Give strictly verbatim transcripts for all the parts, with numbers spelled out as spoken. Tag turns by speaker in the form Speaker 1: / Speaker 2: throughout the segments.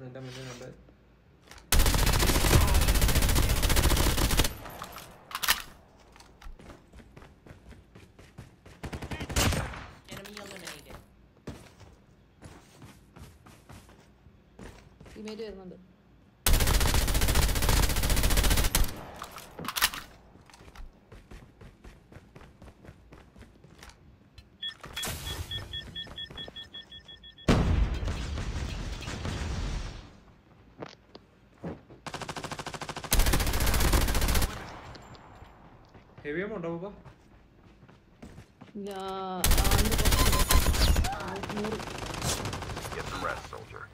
Speaker 1: നിന്റെ മുന്നിൽ കണ്ട്
Speaker 2: ടീമേറ്റ് വരുന്നുണ്ട്.
Speaker 1: ഹെവി ആമോ ഉണ്ടോ ബാബാ?
Speaker 2: ഞാൻ
Speaker 3: Get some rest, soldier.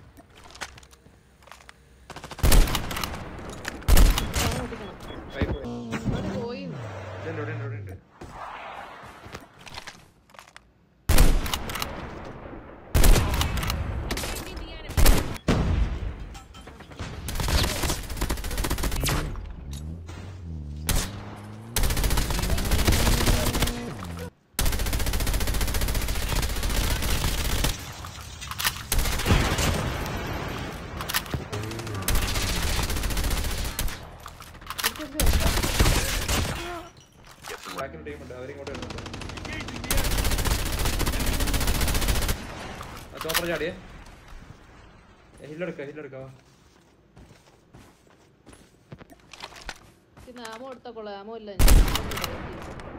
Speaker 1: കൈ പോയി.
Speaker 2: അവിടെ പോയി.
Speaker 1: ഇതെന്റെ ഇവിടെ ഉണ്ട് ഇവിടെ ഉണ്ട്. ബാക്കിൽ ടീം ഉണ്ട്, അവരിങ്ങോട്ട് വരുന്നുണ്ട്. ചോപ്പർ ചാടിയേ. ഹില്ലെടുക്ക ഹില്ലെടുക്കാവാ.
Speaker 2: ആമോ എടുത്തക്കോളൂ. ആമോ ഇല്ല.